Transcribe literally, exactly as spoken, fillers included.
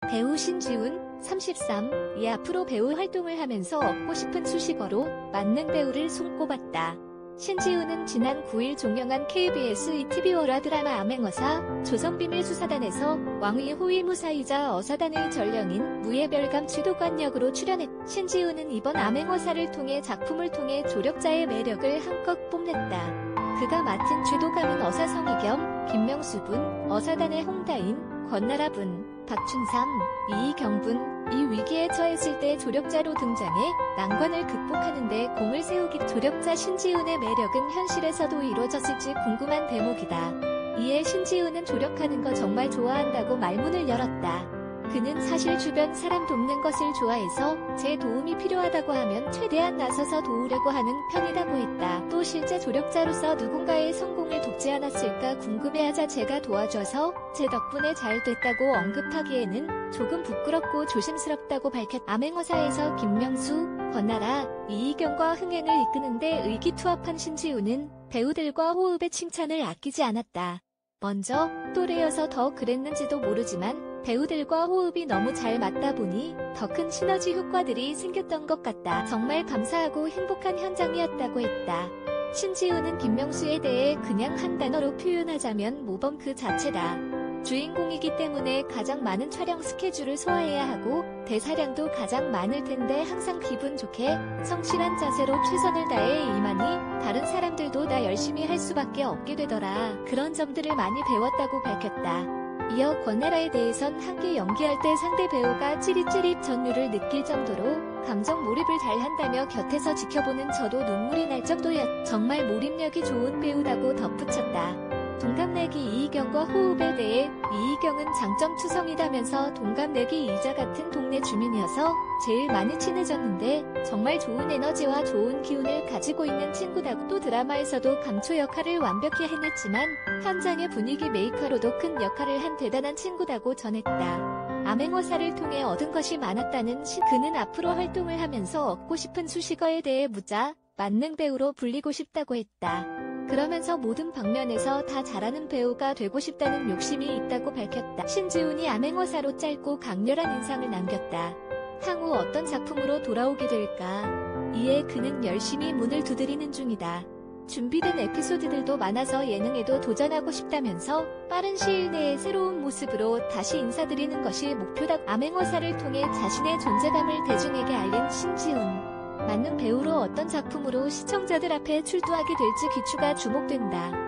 배우 신지훈, 삼십삼, 이 앞으로 배우 활동을 하면서 얻고 싶은 수식어로 만능 배우를 손꼽았다. 신지훈은 지난 구일 종영한 케이비에스 이티비 월화 드라마 암행어사 조선비밀수사단에서 왕위 호위무사이자 어사단의 전령인 무예별감 취도관 역으로 출연했. 신지훈은 이번 암행어사를 통해 작품을 통해 조력자의 매력을 한껏 뽐냈다. 그가 맡은 취도감은 어사성희 겸 김명수분, 어사단의 홍다인, 권나라분, 박춘삼, 이경분, 이 위기에 처했을 때 조력자로 등장해 난관을 극복하는 데 공을 세우기. 조력자 신지훈의 매력은 현실에서도 이루어졌을지 궁금한 대목이다. 이에 신지훈은 조력하는 거 정말 좋아한다고 말문을 열었다. 그는 사실 주변 사람 돕는 것을 좋아해서 제 도움이 필요하다고 하면 최대한 나서서 도우려고 하는 편이라고 했다. 또 실제 조력자로서 누군가의 성공을 돕지 않았을까 궁금해하자 제가 도와줘서 제 덕분에 잘 됐다고 언급하기에는 조금 부끄럽고 조심스럽다고 밝혔다. 암행어사에서 김명수, 권나라, 이희경과 흥행을 이끄는데 의기투합한 신지훈은 배우들과 호흡의 칭찬을 아끼지 않았다. 먼저 또래여서 더 그랬는지도 모르지만 배우들과 호흡이 너무 잘 맞다 보니 더 큰 시너지 효과들이 생겼던 것 같다. 정말 감사하고 행복한 현장이었다고 했다. 신지훈은 김명수에 대해 그냥 한 단어로 표현하자면 모범 그 자체다. 주인공이기 때문에 가장 많은 촬영 스케줄을 소화해야 하고 대사량도 가장 많을 텐데 항상 기분 좋게 성실한 자세로 최선을 다해 임하니 다른 사람들도 나 열심히 할 수밖에 없게 되더라. 그런 점들을 많이 배웠다고 밝혔다. 이어 권나라에 대해선 함께 연기할 때 상대 배우가 찌릿찌릿 전율을 느낄 정도로 감정 몰입을 잘한다며 곁에서 지켜보는 저도 눈물이 날 정도였. 정말 몰입력이 좋은 배우라고 덧붙였다. 동갑내기 이희경과 호흡에 대해 이희경은 장점투성이다면서 동갑내기 이자 같은 동네 주민이어서 제일 많이 친해졌는데 정말 좋은 에너지와 좋은 기운을 가지고 있는 친구다고. 또 드라마에서도 감초 역할을 완벽히 해냈지만 현장의 분위기 메이커로도 큰 역할을 한 대단한 친구다고 전했다. 암행어사를 통해 얻은 것이 많았다는 신. 그는 앞으로 활동을 하면서 얻고 싶은 수식어에 대해 묻자 만능 배우로 불리고 싶다고 했다. 그러면서 모든 방면에서 다 잘하는 배우가 되고 싶다는 욕심이 있다고 밝혔다. 신지훈이 암행어사로 짧고 강렬한 인상을 남겼다. 향후 어떤 작품으로 돌아오게 될까? 이에 그는 열심히 문을 두드리는 중이다. 준비된 에피소드들도 많아서 예능에도 도전하고 싶다면서 빠른 시일 내에 새로운 모습으로 다시 인사드리는 것이 목표다. 암행어사를 통해 자신의 존재감을 대중에게 알린 신지훈. 만능 배우로 어떤 작품으로 시청자들 앞에 출두하게 될지 귀추가 주목된다.